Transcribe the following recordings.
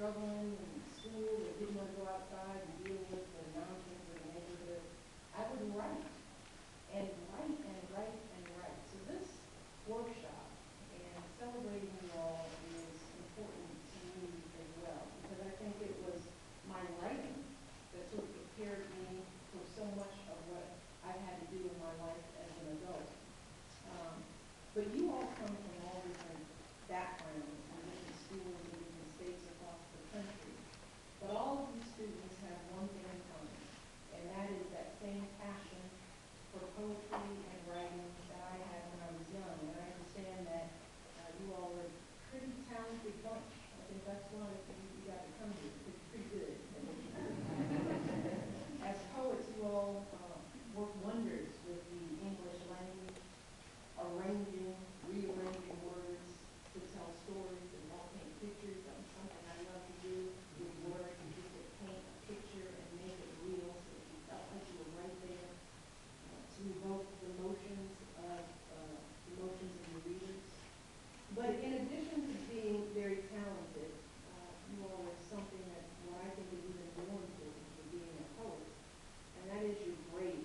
struggling in school and didn't want to go outside and deal with the nonsense of the neighborhood, I would write and write and write and write. So this workshop and celebrating you all is important to me as well, because I think it was my writing that sort of prepared me for so much of what I've had to do in my life as an adult. But you all come from all different backgrounds and different schools and different states across the country. But all of you students have one thing in common, and that is that same passion for poetry and writing that I had when I was young. And I understand that you all are a pretty talented bunch. I think that's why you got to come here. It's pretty good at what you do. As poets, you all work wonders with the English language, arranging, rearranging words to tell stories and help paint pictures. That's something I love to do with words, and just to paint a picture and make it real so that you felt like you were right there, to evoke the emotions of your readers. But in addition to being very talented, you all are something that what I think is even more important for being a poet, and that is your bravery.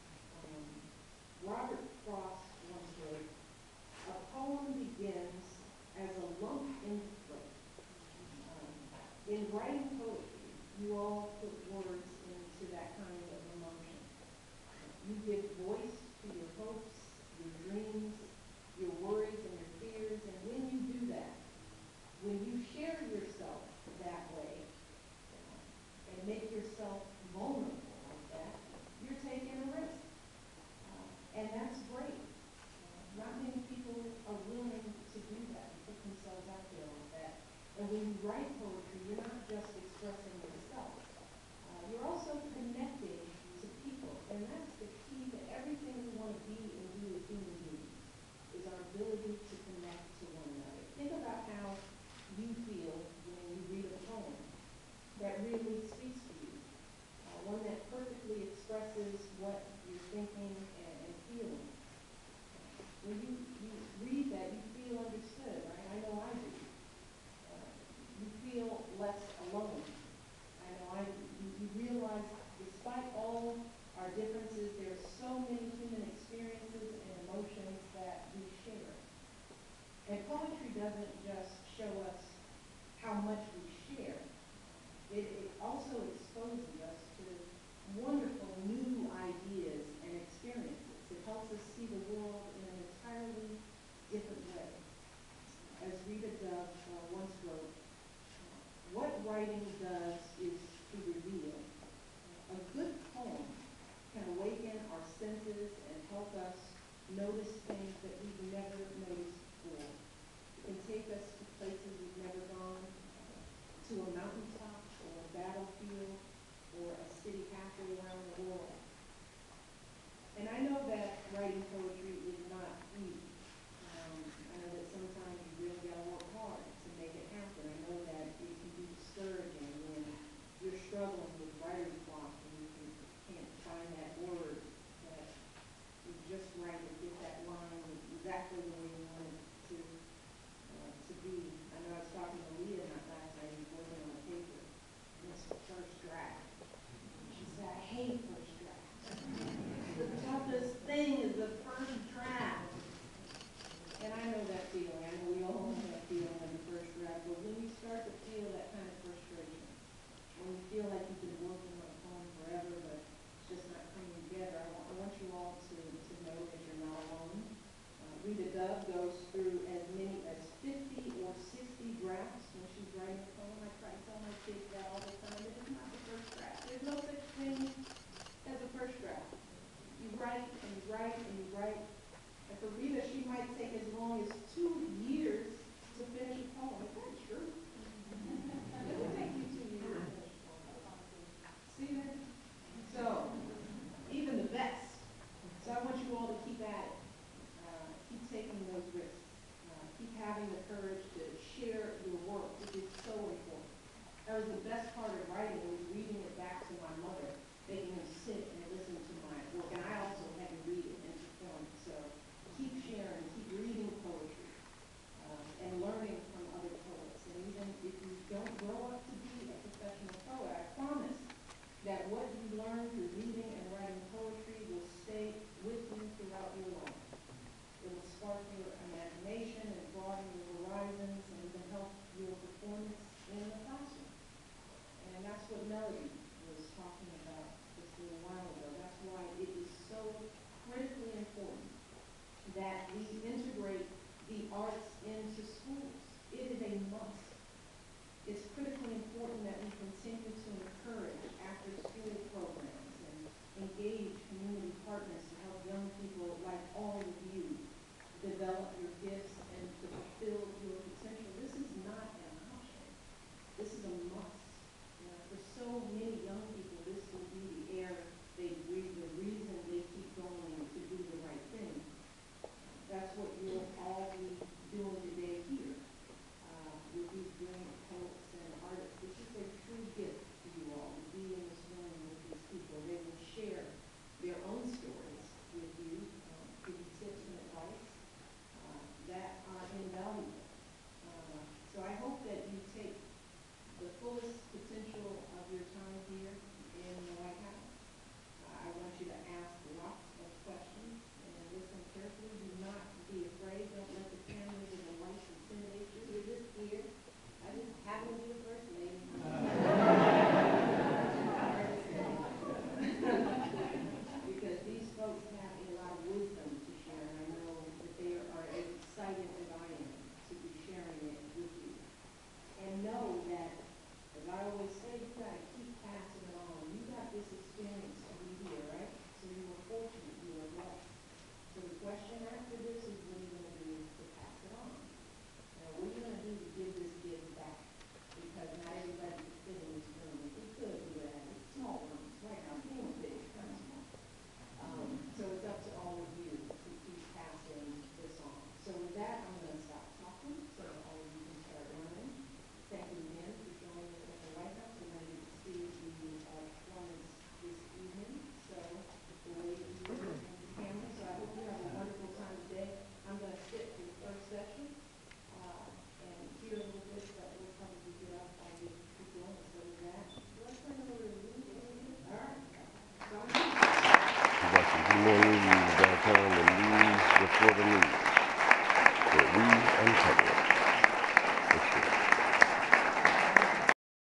Robert Frost once wrote, "A poem begins as a lump in the throat." In writing poetry, you all put words into that kind of emotion. You give voice to your hopes, your dreams, your worries, and your fears, and when you do that, when you share yourself that way, and make yourself vulnerable like that, you're taking a risk. And that's great. Not many people are willing to do that, put themselves out there like that. And when you write poetry, you're not just expressing yourself. You're also connecting to people. And that's the key to everything we want to be and do as human beings, is our ability to connect to one another. Think about how you feel when you read a poem that really speaks to you. One that perfectly expresses what you're thinking and feeling. When you read that, you feel understood, right? I know I do. You feel less alone. I know I do. You realize, despite all our differences, there are so many human experiences and emotions that we share. And poetry doesn't just show us how much we share. It also exposes us to wonderful new ideas and experiences. It helps us see the world in an entirely different way. As Rita Dove once wrote, "What writing does is to reveal. A good poem can awaken our senses and help us notice